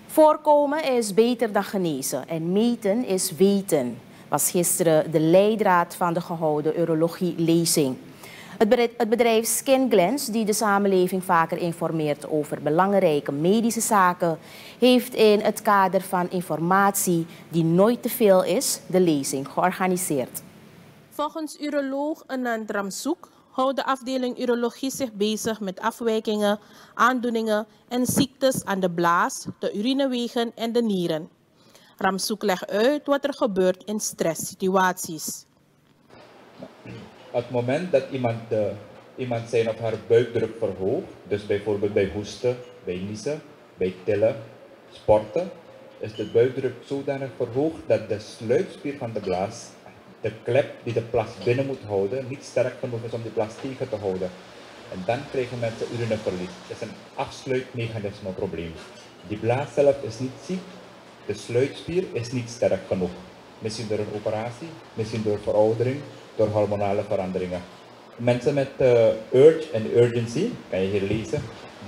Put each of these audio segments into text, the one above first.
Voorkomen is beter dan genezen en meten is weten, was gisteren de leidraad van de gehouden urologie-lezing. Het bedrijf SkinGlens, die de samenleving vaker informeert over belangrijke medische zaken, heeft in het kader van informatie die nooit te veel is, de lezing georganiseerd. Volgens uroloog Anand Ramsoek houdt de afdeling urologie zich bezig met afwijkingen, aandoeningen en ziektes aan de blaas, de urinewegen en de nieren. Ramsoek legt uit wat er gebeurt in stresssituaties. Op het moment dat iemand zijn of haar buikdruk verhoogt, dus bijvoorbeeld bij hoesten, bij niezen, bij tillen, sporten, is de buikdruk zodanig verhoogd dat de sluitspier van de blaas, de klep die de plas binnen moet houden, niet sterk genoeg is om die plas tegen te houden. En dan krijgen mensen urineverlies. Dat is een afsluitmechanisme probleem. Die blaas zelf is niet ziek, de sluitspier is niet sterk genoeg. Misschien door een operatie, misschien door veroudering, door hormonale veranderingen. Mensen met urge en urgency, kan je hier lezen,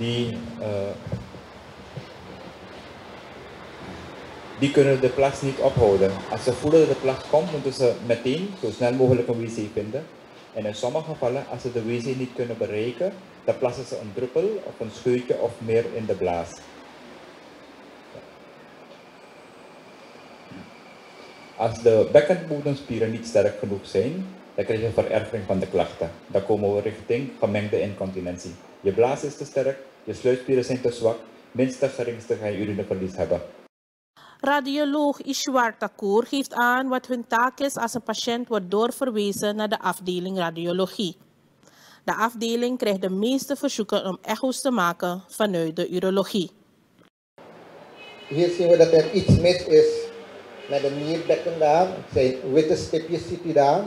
die kunnen de plas niet ophouden. Als ze voelen dat de plas komt, moeten ze meteen zo snel mogelijk een wc vinden. En in sommige gevallen, als ze de wc niet kunnen bereiken, dan plassen ze een druppel of een scheutje of meer in de blaas. Als de bekkenbodemspieren niet sterk genoeg zijn, dan krijg je vererving van de klachten. Dan komen we richting gemengde incontinentie. Je blaas is te sterk, je sluitspieren zijn te zwak, minstens geringste ga je urineverlies hebben. Radioloog Ishwar Thakur geeft aan wat hun taak is als een patiënt wordt doorverwezen naar de afdeling radiologie. De afdeling krijgt de meeste verzoeken om echo's te maken vanuit de urologie. Hier zien we dat er iets mis is met de nierbekken daar. Het zijn witte stipjes, ziet u daar.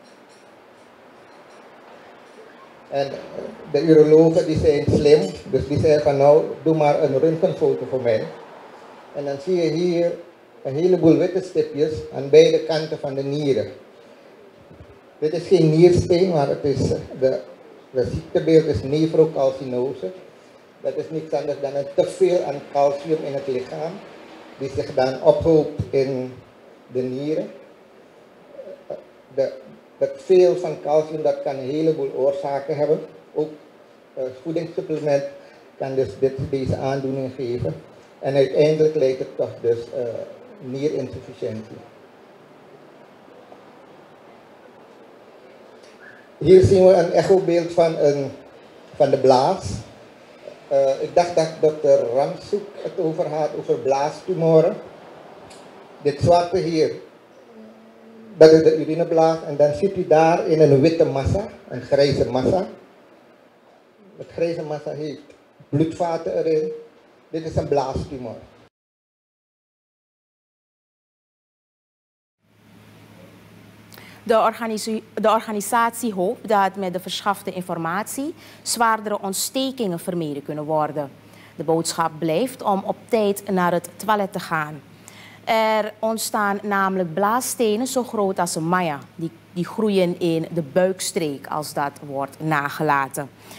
En de urologen die zijn slim, dus die zeggen van nou, doe maar een röntgenfoto voor mij. En dan zie je hier een heleboel witte stipjes aan beide kanten van de nieren. Dit is geen niersteen, maar het is, de ziektebeeld is nefrocalcinose. Dat is niets anders dan een teveel aan calcium in het lichaam, die zich dan ophoopt in de nieren. Dat veel van calcium dat kan een heleboel oorzaken hebben. Ook voedingssupplement kan dus deze aandoening geven. En uiteindelijk leidt het toch dus nierinsufficiëntie. Hier zien we een echobeeld van de blaas. Ik dacht dat dokter Ramsoek het over had, over blaastumoren. Dit zwarte hier, dat is de urineblaas. En dan ziet u daar in een witte massa, een grijze massa. Het grijze massa heeft bloedvaten erin. Dit is een blaastumor. De organisatie hoopt dat met de verschafte informatie zwaardere ontstekingen vermeden kunnen worden. De boodschap blijft om op tijd naar het toilet te gaan. Er ontstaan namelijk blaasstenen zo groot als een maya. Die groeien in de buikstreek als dat wordt nagelaten.